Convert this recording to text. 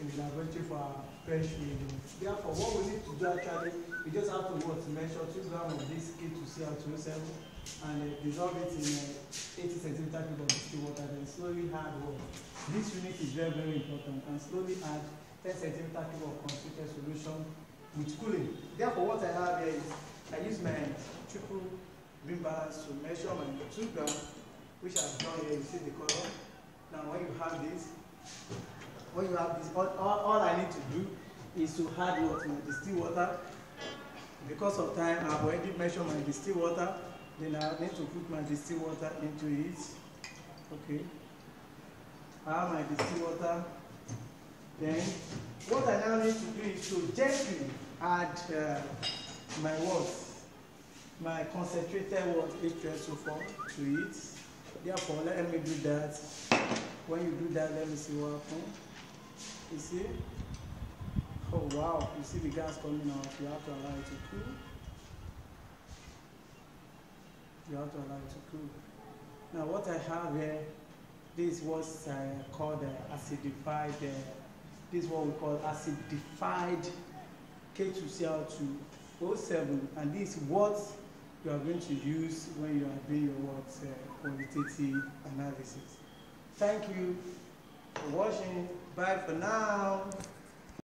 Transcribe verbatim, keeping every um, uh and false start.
in the laboratory for our fresh reading. Therefore, what we need to do actually, we just have to what to measure two grams of this K two C l two O seven and uh, dissolve it in uh, eighty centimeter cube of distilled water. Then slowly add water. This unit is very very important, and slowly add ten centimeter cube of concentrated solution with cooling. Therefore, what I have here is I use my triple beam balance to measure my two grams, which I've done here. You see the color. Now, when you have this, when you have this, all, all, all I need to do is to add what my distilled water. Because of time, I've already measured my distilled water. Then I need to put my distilled water into it. Okay. I have my distilled water. Then, what I now need to do is to gently add uh, my what, my concentrated what H two S O four to it. Therefore, let me do that. When you do that, let me see what happens. You see? Oh wow! You see the gas coming out. You have to allow it to cool. You have to allow it to cool. Now, what I have here, this is what's uh, called uh, acidified. Uh, this is what we call acidified K two C l two O seven, and this is what you are going to use when you are doing your what uh, quantitative analysis. Thank you for watching. Bye for now.